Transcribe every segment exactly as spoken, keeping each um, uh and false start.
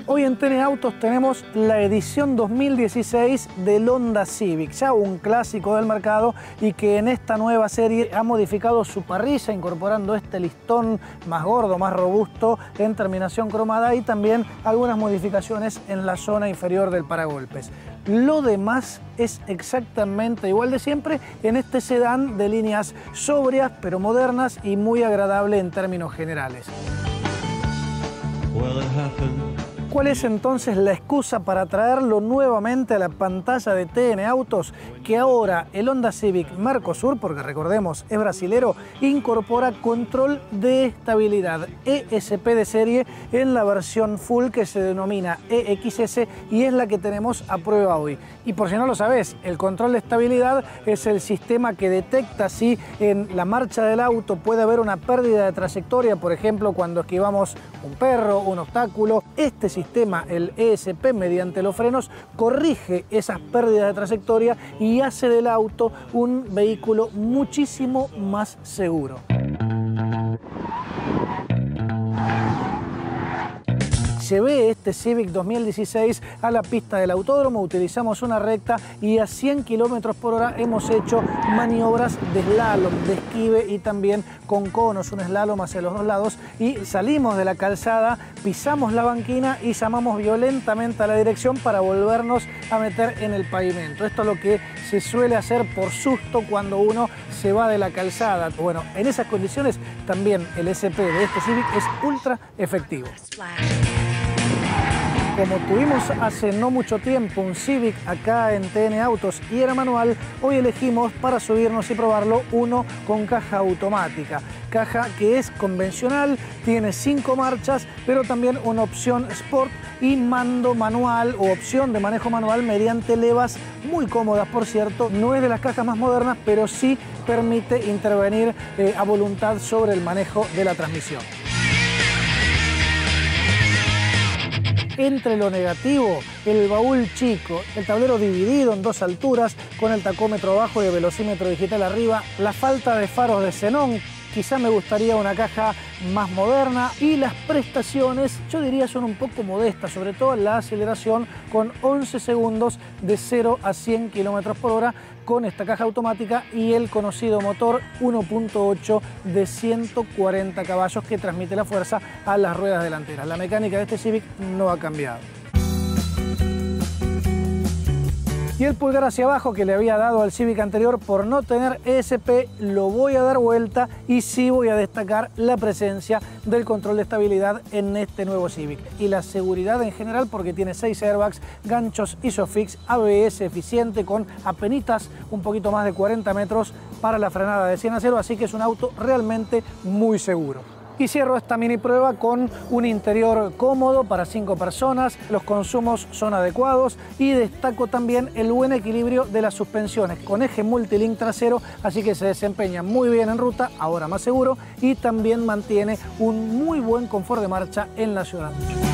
Hoy en T N Autos tenemos la edición dos mil dieciséis del Honda Civic, ya un clásico del mercado y que en esta nueva serie ha modificado su parrilla incorporando este listón más gordo, más robusto en terminación cromada y también algunas modificaciones en la zona inferior del paragolpes. Lo demás es exactamente igual de siempre en este sedán de líneas sobrias pero modernas y muy agradable en términos generales. ¿Cuál es entonces la excusa para traerlo nuevamente a la pantalla de T N Autos? Que ahora el Honda Civic Mercosur, porque recordemos es brasilero, incorpora control de estabilidad E S P de serie en la versión full que se denomina E X S y es la que tenemos a prueba hoy. Y por si no lo sabés, el control de estabilidad es el sistema que detecta si en la marcha del auto puede haber una pérdida de trayectoria, por ejemplo cuando esquivamos un perro, un obstáculo. Este sistema, el E S P, mediante los frenos, corrige esas pérdidas de trayectoria y hace del auto un vehículo muchísimo más seguro. Llevé este Civic dos mil dieciséis a la pista del autódromo, utilizamos una recta y a cien kilómetros por hora hemos hecho maniobras de slalom, de esquive y también con conos, un slalom hacia los dos lados y salimos de la calzada, pisamos la banquina y llamamos violentamente a la dirección para volvernos a meter en el pavimento. Esto es lo que se suele hacer por susto cuando uno se va de la calzada. Bueno, en esas condiciones también el E S P de este Civic es ultra efectivo. Como tuvimos hace no mucho tiempo un Civic acá en T N Autos y era manual, hoy elegimos para subirnos y probarlo uno con caja automática. Caja que es convencional, tiene cinco marchas, pero también una opción Sport y mando manual o opción de manejo manual mediante levas muy cómodas, por cierto. No es de las cajas más modernas, pero sí permite intervenir eh, a voluntad sobre el manejo de la transmisión. Entre lo negativo, el baúl chico, el tablero dividido en dos alturas, con el tacómetro abajo y el velocímetro digital arriba, la falta de faros de xenón, quizá me gustaría una caja más moderna y las prestaciones, yo diría, son un poco modestas, sobre todo la aceleración con once segundos de cero a cien kilómetros por hora con esta caja automática y el conocido motor uno punto ocho de ciento cuarenta caballos que transmite la fuerza a las ruedas delanteras. La mecánica de este Civic no ha cambiado. Y el pulgar hacia abajo que le había dado al Civic anterior por no tener E S P lo voy a dar vuelta y sí voy a destacar la presencia del control de estabilidad en este nuevo Civic. Y la seguridad en general porque tiene seis airbags, ganchos Isofix, A B S eficiente con apenitas un poquito más de cuarenta metros para la frenada de cien a cero, así que es un auto realmente muy seguro. Y cierro esta mini prueba con un interior cómodo para cinco personas, los consumos son adecuados y destaco también el buen equilibrio de las suspensiones con eje multilink trasero, así que se desempeña muy bien en ruta, ahora más seguro, y también mantiene un muy buen confort de marcha en la ciudad.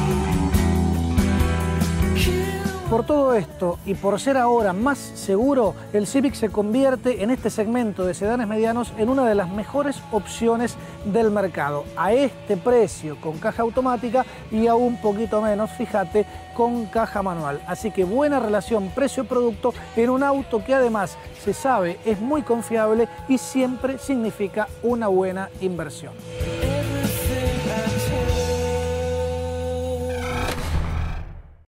Por todo esto y por ser ahora más seguro, el Civic se convierte en este segmento de sedanes medianos en una de las mejores opciones del mercado. A este precio, con caja automática y a un poquito menos, fíjate, con caja manual. Así que buena relación precio-producto en un auto que además se sabe es muy confiable y siempre significa una buena inversión.